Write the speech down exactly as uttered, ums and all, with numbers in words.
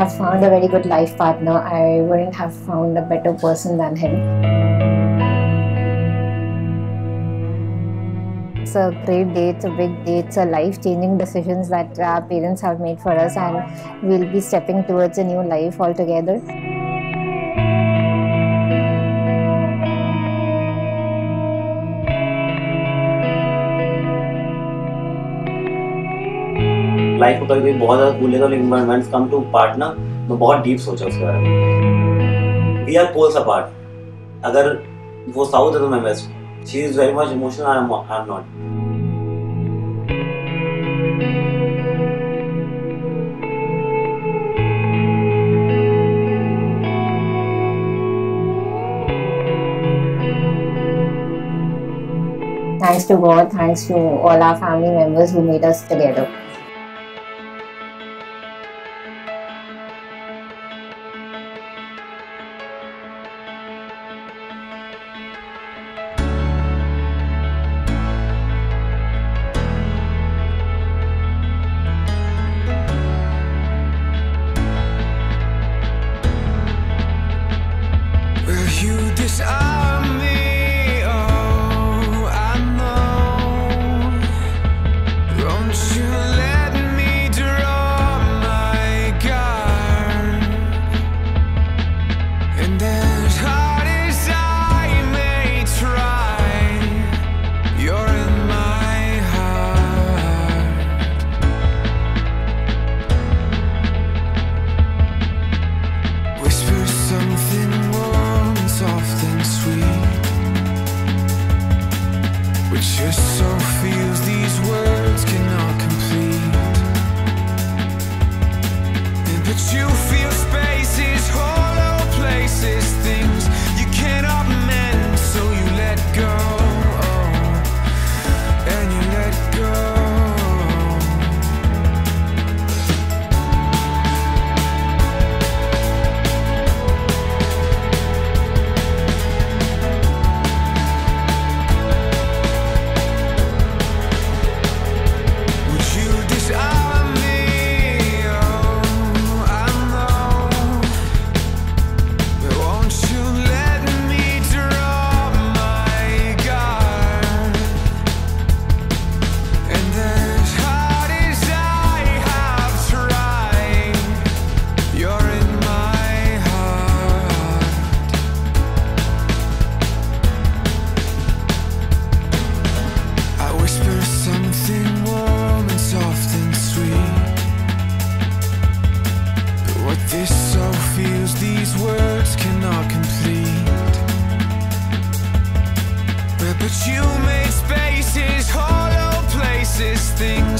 have found a very good life partner. I wouldn't have found a better person than him. It's a great day, it's a big day, it's a life-changing decisions that our parents have made for us, and we'll be stepping towards a new life altogether. Life को कभी बहुत ज़्यादा भूल लेता हूँ, लेकिन when it's come to partner मैं बहुत डीप सोचा उसके बारे में। We are poles apart. अगर वो साउथ है तो मैं west. She is very much emotional, I am I am not. Thanks to God, thanks to all our family members who made us together. Will you disarm me? Just so feels these words cannot complete. But you feel spaces, hollow places, things you cannot mend, so you let go, and you let go. This so feels these words cannot complete. But you make spaces, hollow places, things